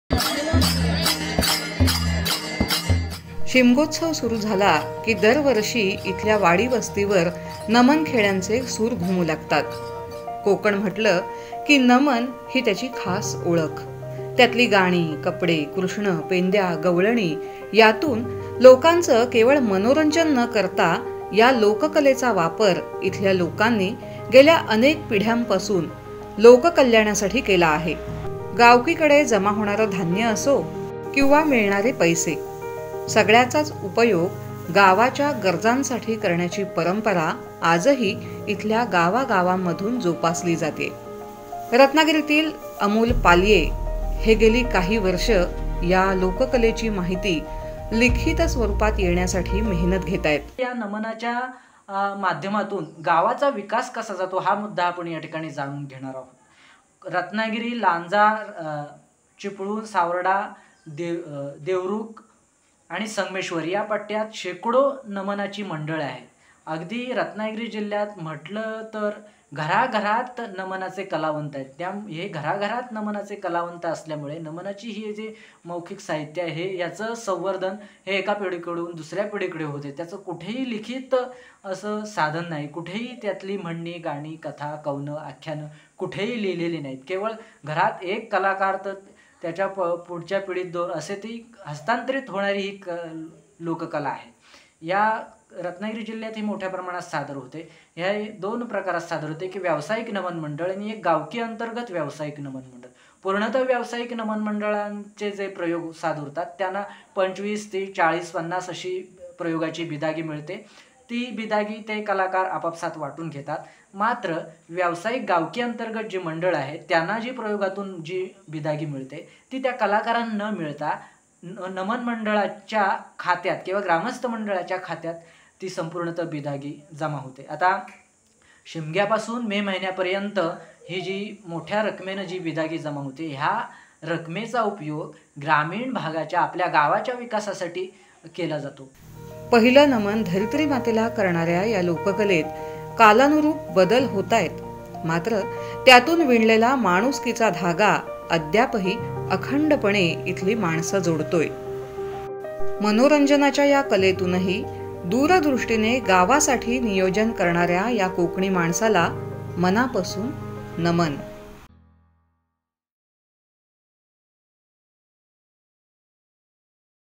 शिमगोत्सव सुरू झाला की दरवर्षी इथल्या वाडी वस्तीवर नमन खेळ्यांचे सूर घुमू लागतात. कोकण म्हटलं की नमन ही त्याची खास ओळख. त्यातली गाणी, कपडे, कृष्ण, पेंद्या, गवळणी यातून लोकांचं केवळ मनोरंजन न करता या लोककलेचा वापर इथल्या लोकांनी गेल्या अनेक पिढ्यांपासून लोककल्याणासाठी केला आहे. गावकीकडे जमा होणारं धान्य असो किंवा मिळणारे पैसे, सगळ्याचाच उपयोग गावाच्या गरजांसाठी करण्याची परंपरा आजही इथल्या गावागावांमधून जोपासली जाते. रत्नागिरीतील अमोल पालये हे गेली काही वर्ष या लोककलेची माहिती लिखित स्वरूपात येण्यासाठी मेहनत घेत आहेत. या नमनाच्या माध्यमातून गावाचा विकास कसा जातो हा मुद्दा आपण या ठिकाणी जाणून घेणार आहोत. रत्नागिरी, लांजा, चिपळूण, सावर्डा, देवरुख आणि संगमेश्वर या पट्ट्यात शेकडो नमनाची मंडळे आहेत. अगदी रत्नागिरी जिल्ह्यात म्हटलं तर घराघरात नमनाचे कलावंत आहेत. हे घराघरात नमनाचे कलावंत असल्यामुळे नमनाची ही जे मौखिक साहित्य आहे याचं संवर्धन हे एका पिढीकडून दुसऱ्या पिढीकडे होते. त्याचं कुठेही लिखित असं साधन नाही. कुठेही त्यातली म्हणणी, गाणी, कथा, कवनं, आख्यानं कुठेही लिहिलेली नाहीत. केवळ घरात एक कलाकार तर त्याच्या पुढच्या पिढीत दोन असे ती हस्तांतरित होणारी ही लोककला आहे. या रत्नागिरी जिल्ह्यात ही मोठ्या प्रमाणात सादर होते. ह्या दोन प्रकारात सादर होते की व्यावसायिक नमन मंडळ आणि एक गावकी अंतर्गत व्यावसायिक नमन मंडळ. पूर्णतः व्यावसायिक नमन मंडळांचे जे प्रयोग सादर होतात त्यांना 25 ते 40-50 अशी प्रयोगाची बिदागी मिळते. ती बिदागी ते कलाकार आपापसात वाटून घेतात. मात्र व्यावसायिक गावकी अंतर्गत जी मंडळ आहेत त्यांना जी प्रयोगातून जी बिदागी मिळते ती त्या कलाकारांना न मिळता नमन मंडळाच्या खात्यात किंवा ग्रामस्थ मंडळाच्या खात्यात ती संपूर्णतः बिदागी जमा होते. आता शिमग्यापासून मे महिन्यापर्यंत ही जी मोठ्या रकमेनं जी बिदागी जमा होते ह्या रकमेचा उपयोग ग्रामीण भागाच्या आपल्या गावाच्या विकासासाठी केला जातो. पहिलं नमन धरित्री मातेला करणाऱ्या या लोककलेत कालानुरूप बदल होत आहेत. मात्र त्यातून विणलेला माणुसकीचा धागा अद्यापही अखंडपणे इथली माणसं जोडतोय. मनोरंजनाच्या या कलेतूनही दूरदृष्टीने गावासाठी नियोजन करणाऱ्या या कोकणी माणसाला मनापासून नमन.